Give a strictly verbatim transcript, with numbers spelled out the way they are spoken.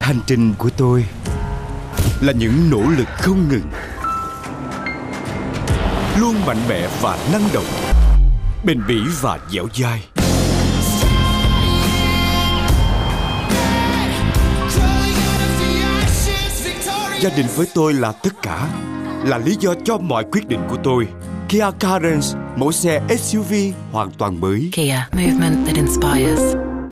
Hành trình của tôi là những nỗ lực không ngừng, luôn mạnh mẽ và năng động, bền bỉ và dẻo dai. Gia đình với tôi là tất cả, là lý do cho mọi quyết định của tôi. Kia Carens, mẫu xe ét u vê hoàn toàn mới. Kia, movement that inspires.